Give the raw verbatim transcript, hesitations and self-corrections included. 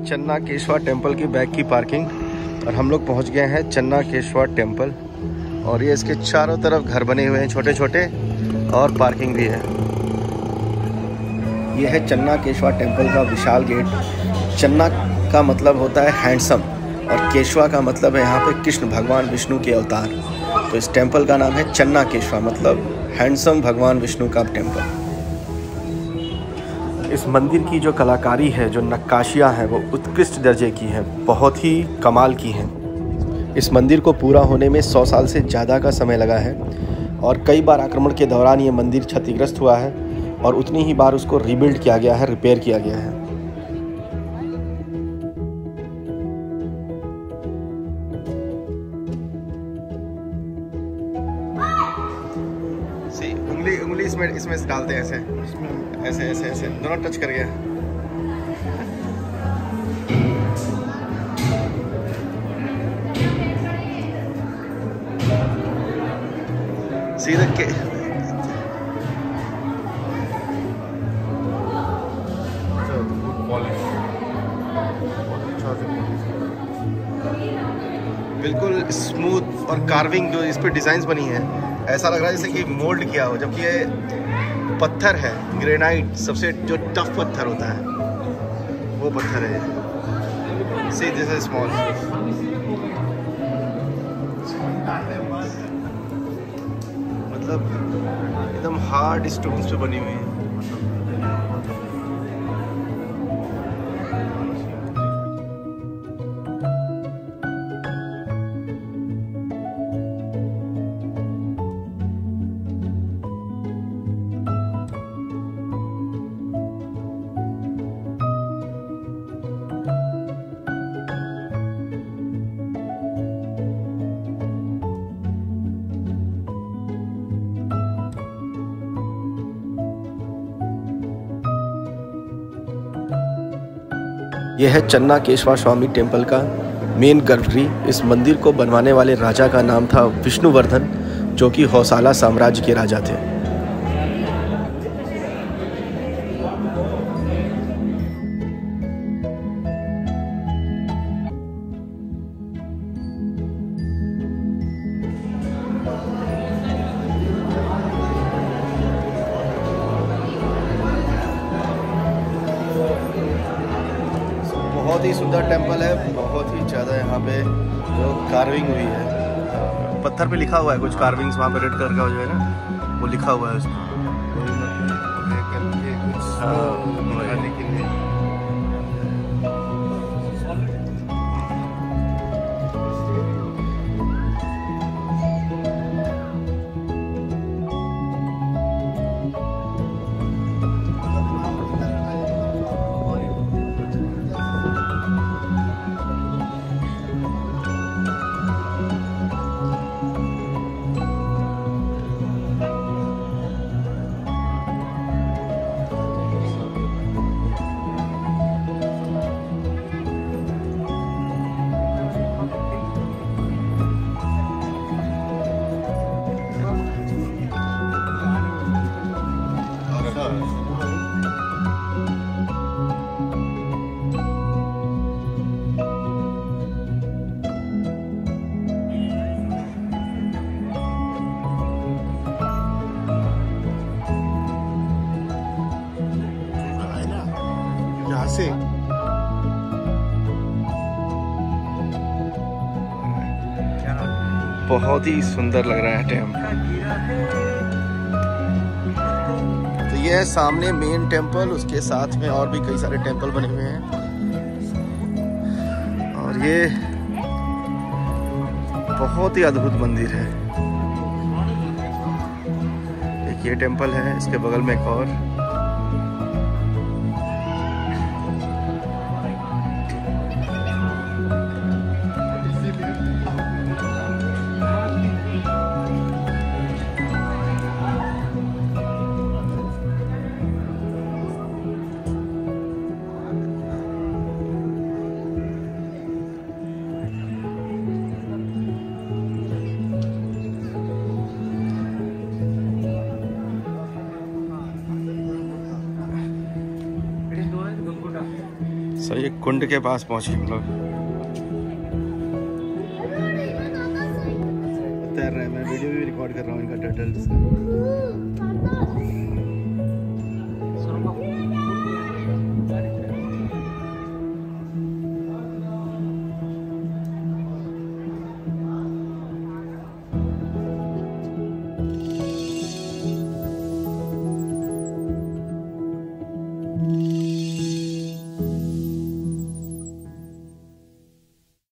चन्नाकेशवा temple की back की parking और हम लोग पहुंच गए हैं चन्नाकेशवा टेम्पल। और ये इसके चारों तरफ घर बने हुए हैं छोटे छोटे और पार्किंग भी है। ये है चन्नाकेशवा टेम्पल का विशाल गेट। चन्ना का मतलब होता है हैंडसम और केशवा का मतलब है यहाँ पे कृष्ण भगवान विष्णु के अवतार। तो इस टेम्पल का नाम है चन्नाकेशवा, मतलब हैंडसम भगवान विष्णु का टेम्पल। इस मंदिर की जो कलाकारी है, जो नक्काशियाँ हैं, वो उत्कृष्ट दर्जे की हैं, बहुत ही कमाल की हैं। इस मंदिर को पूरा होने में सौ साल से ज़्यादा का समय लगा है और कई बार आक्रमण के दौरान ये मंदिर क्षतिग्रस्त हुआ है और उतनी ही बार उसको रीबिल्ड किया गया है, रिपेयर किया गया है। सी उंगली उंगली इसमें इसमें डालते हैं, ऐसे ऐसे ऐसे ऐसे दोनों टच कर गया। सीधा के बिल्कुल स्मूथ और कार्विंग जो इस पे डिजाइन्स बनी है, ऐसा लग रहा है जैसे कि मोल्ड किया हो, जबकि ये पत्थर है, ग्रेनाइट, सबसे जो टफ पत्थर होता है वो पत्थर है। सी दिस इज स्मॉल, मतलब एकदम हार्ड स्टोन्स पे बनी हुई है। यह है चन्नाकेशवा स्वामी टेम्पल का मेन गर्भगृह। इस मंदिर को बनवाने वाले राजा का नाम था विष्णुवर्धन, जो कि होयसाला साम्राज्य के राजा थे। बहुत ही सुंदर टेम्पल है, बहुत ही ज़्यादा यहाँ पे जो कार्विंग हुई है, पत्थर पे लिखा हुआ है कुछ कार्विंग्स, वहाँ पे रेड कलर का जो है ना वो लिखा हुआ है उसमें। से बहुत ही सुंदर लग रहा है टेम्पल। तो ये है सामने मेन टेम्पल, उसके साथ में और भी कई सारे टेम्पल बने हुए हैं। और ये बहुत ही अद्भुत मंदिर है। एक ये टेम्पल है, इसके बगल में एक और। तो ये कुंड के पास पहुंचे हम लोग। तैर रहे हैं, मैं वीडियो भी रिकॉर्ड कर रहा हूँ इनका टर्टल्स।